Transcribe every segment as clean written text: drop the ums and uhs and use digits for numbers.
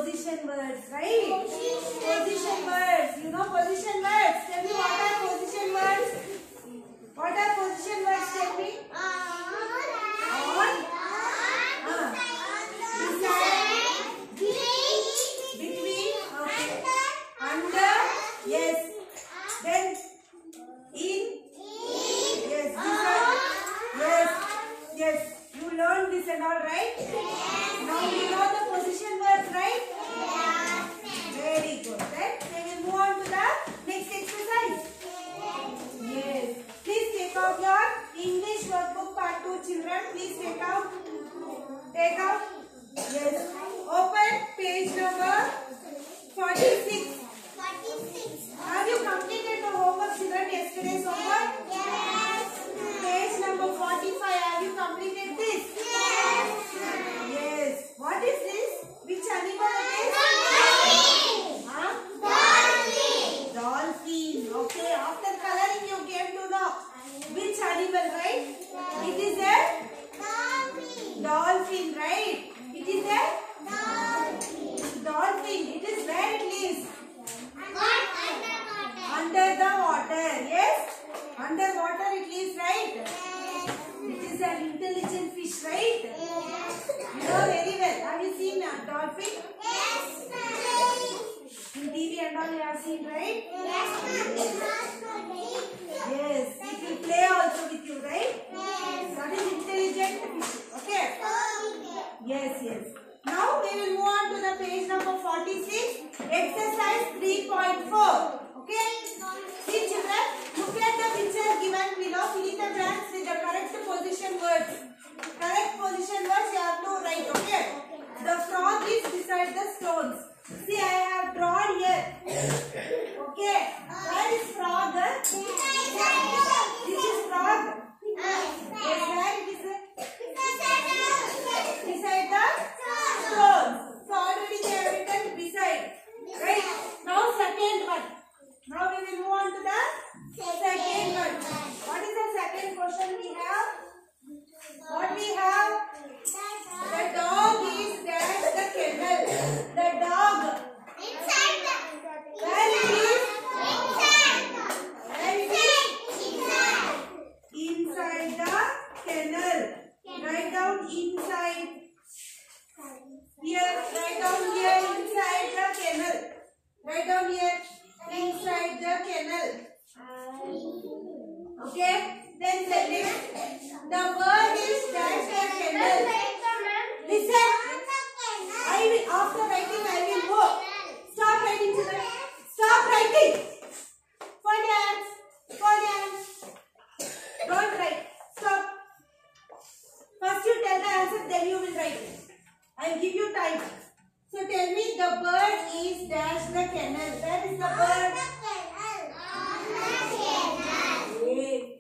position words, right? Position words. You know position words. Tell me what are position words? What are position words? Tell me. On. Beside. Between. Okay. Under. Yes. Then in. Yes. Beside. Yes. Yes. You learned this and all, right? Now you know the position words, right? Very good. Right? Then we move on to the next exercise. Yes. Please take out your English workbook part 2, children. Please take out. Take out. Yes. Open page number 46. Have you completed the homework, children? Yesterday's homework? Yes. Page number 45. Have you completed this? Yes. Yes. What is this? Which animal it is? Huh? Dolphin. Okay. After coloring, you came to know which animal, right? It is a dolphin, right? It is a dolphin. It is where it lives? Under the water. Yes? Under water it lives, right? It is an intelligent fish, right? You know very well. Have you seen a dolphin? In TV and all you have seen, right? Yes. It will play also with you, right? That is intelligent fish. Okay? Yes, yes. Now we will move on to the page number 46. Exercise 3.4. Okay? See children, look at the picture given below. Fill in the blanks with the correct position words. Correct position words you have to write. Okay? The frog is beside the stones. See, I have drawn here. Okay? Where is frog? This is frog. Yes, where it is? Beside the stones. So already they have written beside. Right? Now second one. Now we will move on to the second one. What is the second question we have? What we have? The dog is dash the kennel. The dog. Where it is? Where it is? Inside the kennel. Write down inside. Here. Write down here inside the kennel. Write down here. Inside the kennel. Okay. Then next. The bird is dash the kennel. Listen. After writing, I will go. Stop writing, children. Stop writing. For dance. For dance. Don't write. Stop. First you tell the answer, then you will write. I will give you time. So tell me, the bird is dash the kennel. Where is the bird? Great.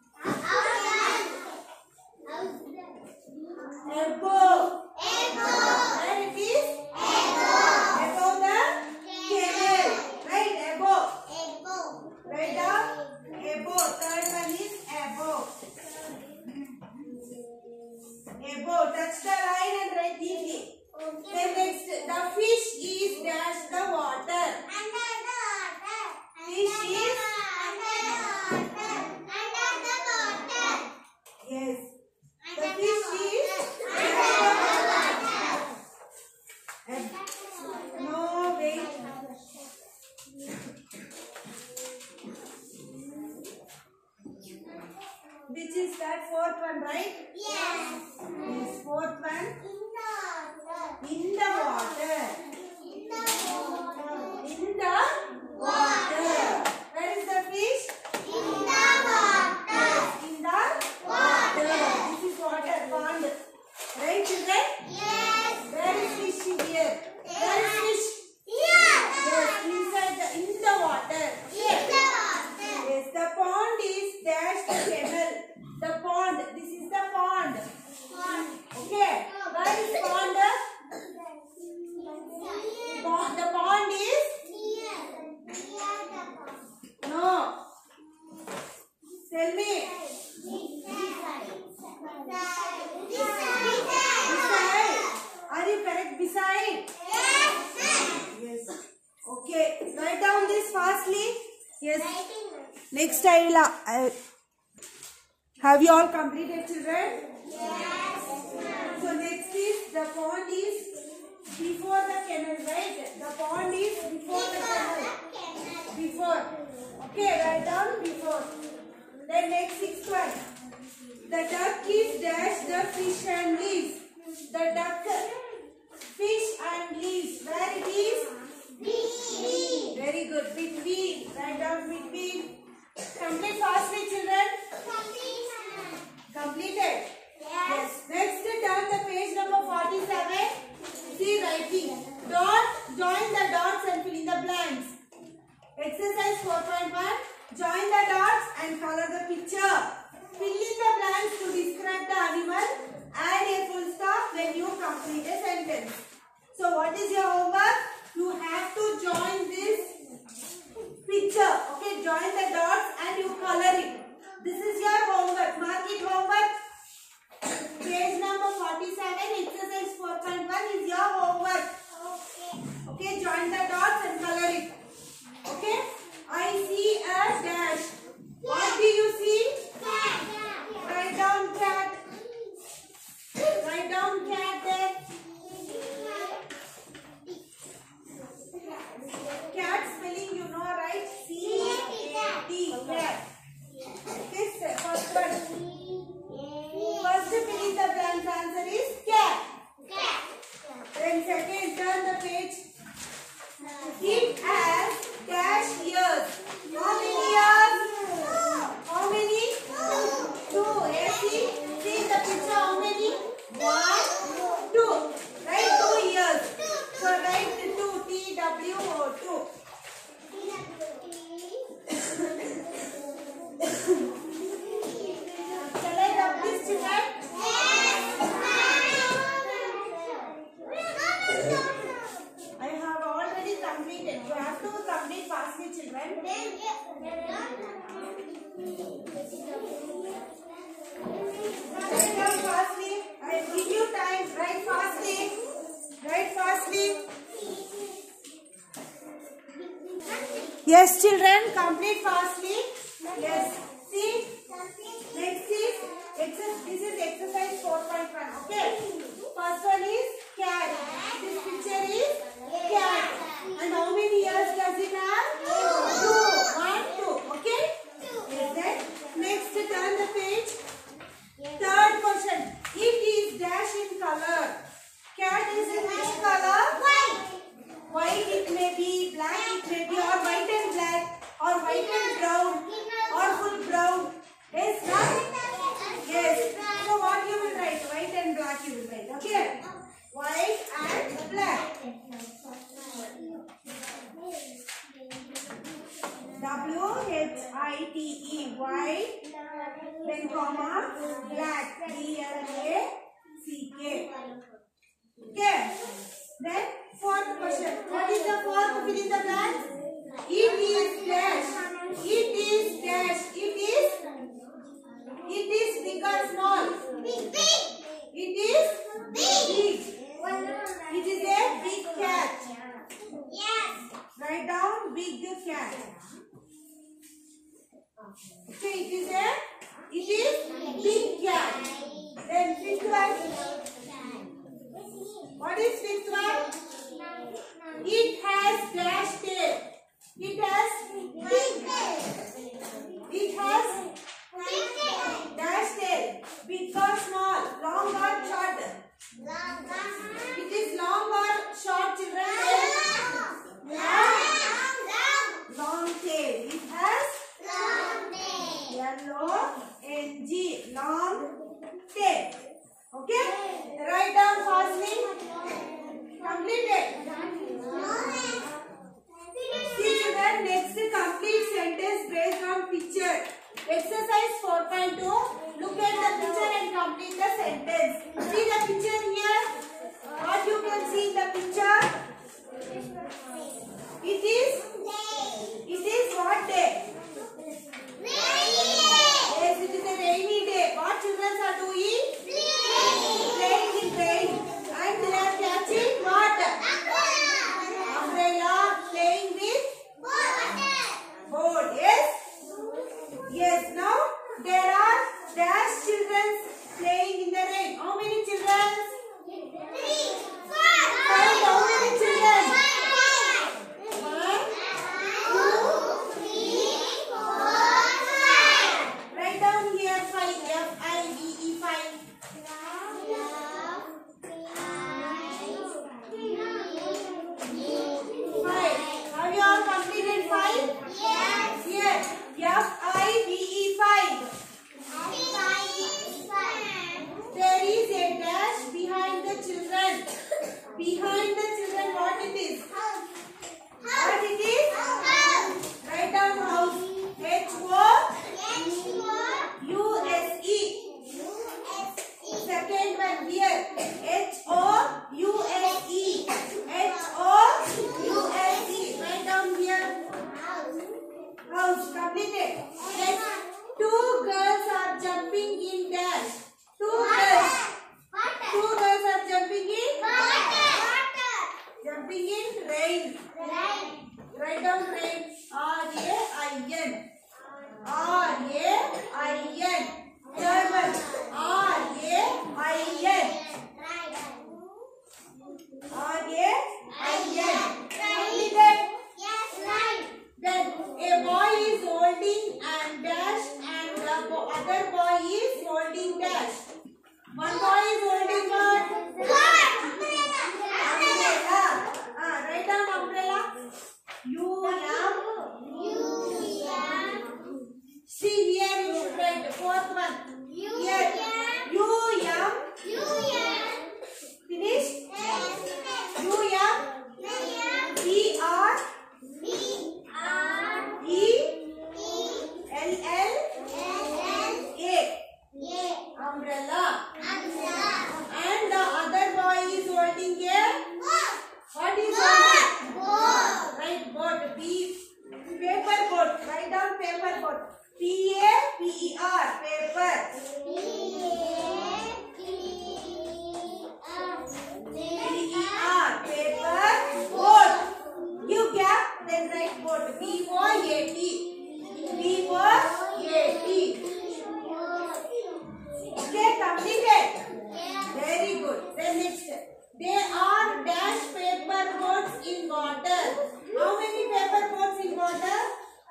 Above. Where it is? Above the kennel. Right? Above. Right down. Above. Third one is above. Above. Touch the line and write deeply. Then next, the fish is dash the water. Fish is yes. The fish is no wait. Which is that fourth one, right? Yes. Yes, fourth one. In the water. In the water. Where is the fish? In the water. In the water. This is water, pond. Right, children? Yes. Where is fish here? Where is fish? Here. Yes, inside in the water. In the water. Yes, the pond is dash the kennel. The pond. This is the pond. Okay. Where is pond? fastly. Yes. Next I will. Have you all completed, children? Yes. So next is the pond is before the kennel, right? The pond is before the kennel. Before. Okay, write down before. Then next sixth one. The duck is dash the fish and leaves. The duck, fish and leaves. Where it is? Between. Very good. Between. Write down between. Complete fastly, children. Completed. Yes. Next, turn the page number 47. See writing. Dot. Join the dots and fill in the blanks. Exercise 4.1. Join the dots and color the picture. Fill in the blanks to describe the animal. Add a full stop when you complete a sentence. So what is your homework? You have to join this picture. Okay, join the dots and you color it. This is your homework. Mark it homework. Page number 47, exercise 4.1 is your homework. Okay, join the dots and color it. Okay, I see a dash. What do you see? Write down cat. Write down cat there. Cat spelling you know, right? C-A-T. Cat. Okay, first one. First fill in the blank answer is cat. Then second, turn the page. It has dash ears. How many ears? How many? Two. Yes, see the picture. How many? 1, 2. Write 2 ears. So write 2. T-W-O 2. Shall I rub this, children? I have already completed. You have to complete fastly, children. Write down fastly. I will give you time. Write fastly. Write fastly. Yes, children. Complete fastly. Yes. See. Next is this is exercise 4.1. Okay. First one is cat. This picture is cat. And how many ears does it have? 2. 1, 2. Okay. Yes. Then next, turn the page. Third question. It is dash in color. Cat is in which color? White. White it may be, black it may be, or white and black, or white and brown, or full brown. Yes, right? Yes. So what you will write? White and black you will write. Okay. White and black. W-H-I-T-E. White. Then comma. Black. B-L-A-C-K. Okay. Then fourth question. What is the fourth? Fill in the blanks. It is dash. It is dash. It is big or small? Big. It is big. It is a big cat. Yes. Write down big cat. Okay, it is big cat. Then fifth one. What is fifth one? It has dash tail. It has big tail. It has dash tail. Big or small? Long or short? It is long or short, children? Long tail. It has L-O-N-G. Long tail. Okay? Write down fastly. five? Yes. Here. F-I-V-E, five. There is a dash behind the children. Behind the children, what it is? What it is? Write down house. H-O-U-S-E. Second one here. H-O-U-S-E. H-O-U-S-E. Write down here. House. Completed. Next. Two girls are jumping in dash. Two girls are jumping in rain. Write down rain. R-A-I-N. R-A-I-N. Third one. R-A-I-N. R-A-I-N. Completed. Then a boy is holding and dash and the other boy is holding dash. One boy is holding what? Umbrella. Write down umbrella. U-M. See here you should write the fourth one. Here. U-M. Finish? U-M. B-R-E-L-L-A. Umbrella. And the other boy is holding a what is holding? Right, boat. B. Paper boat. Write down paper boat. P-A-P-E-R. Paper. P-E-R. Paper boat. You gap, then write boat. B-O-A-T. B-O-A-T. Okay, completed. Very good. Then next. There are dash paper boats in water. How many paper boats in water?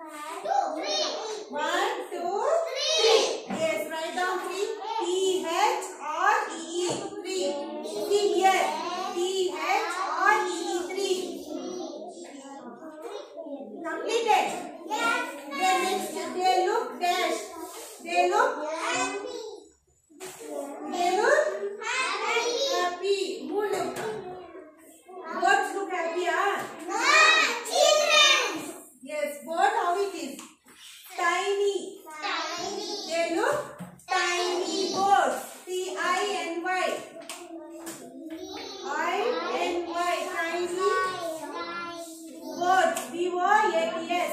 1, 2, 3. Yes, write down 3. T-H-R-E-E. 3. See here. T-H-R-E-E. 3. Completed. Then next, they look dash. They look happy. Who look? Boats look happy, huh? Yes, boat how it is? Tiny. They look tiny boats. T-I-N-Y. I-N-Y. Tiny boats. B-O-A-T-S.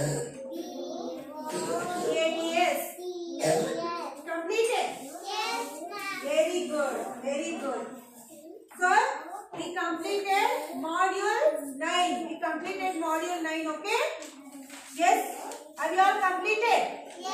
A-T-S. Completed? Very good. Very good. So, we completed module 9. We completed module 9, okay? Yes? Have you all completed?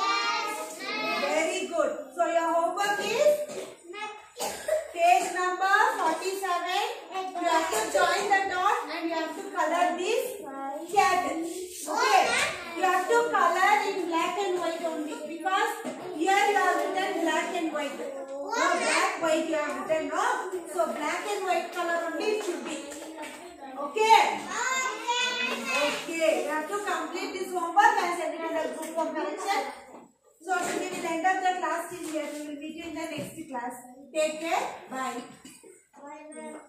Very good. So, your homework is page number 47. You have to join the dot and you have to color this cat. Okay? You have to color in black and white only because here you have written black and white. No, black, white you have written, no? So, black and white color only it should be. Okay? Okay. You have to complete this homework and send it in the group of correction. So, we will end up the class till here. We will meet you in the next class. Take care. Bye.